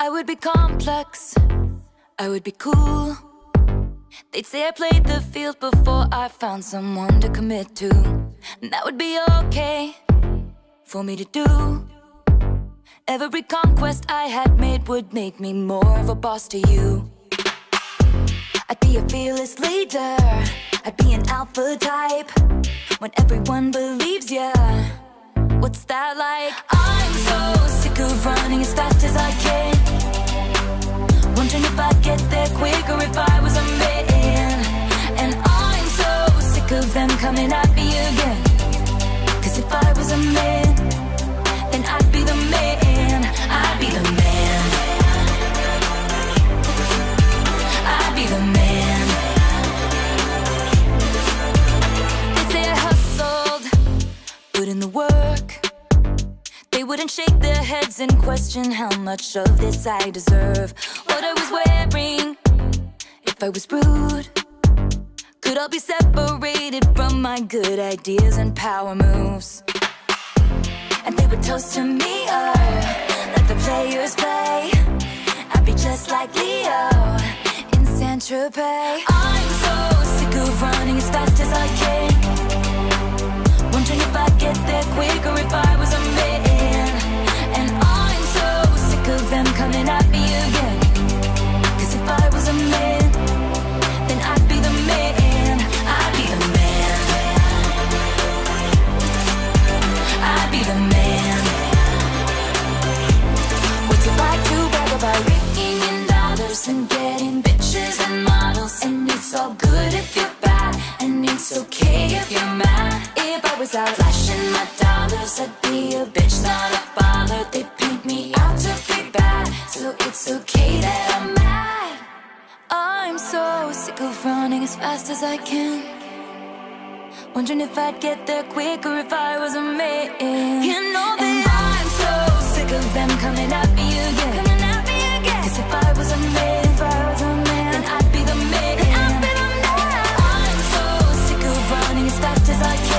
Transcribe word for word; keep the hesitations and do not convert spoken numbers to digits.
I would be complex, I would be cool. They'd say I played the field before I found someone to commit to. And that would be okay for me to do. Every conquest I had made would make me more of a boss to you. I'd be a fearless leader, I'd be an alpha type. When everyone believes ya, what's that like? I'm so sick of running as fast as I can, wondering if I'd get there quicker if I was a man. And I'm so sick of them coming at me again, cause if I was a man, then I'd be the man. I'd be the man. I'd be the man. They'd say I hustled, put in the work. They wouldn't shake their heads and question how much of this I deserve. What I was wearing, if I was rude, could all be separated from my good ideas and power moves. And they would toast to me, oh, let the players play. I'd be just like Leo in Saint-Tropez. I'm so sick of running as fast as I can, wondering if I'd get there quicker if I was a man. And I'm so sick of them coming at me again, cause if I was a man, then I'd be the man. I'd be the man. I'd be the man. What's it like to brag about raking in dollars and getting bitches and models? And it's all good if you're bad, and it's okay if you're mad. If I was out flashing my dollars, I'd be a bitch, not a bother. They paint me out to be bad, so it's okay that I'm mad. I'm so sick of running as fast as I can, wondering if I'd get there quicker if I was a man. You know that and I'm so sick of them coming at me again, coming at me again. Cause if I was a man, if I was a man, then I'd be the man. Then I'd be the man. I'm so sick of running as fast as I can,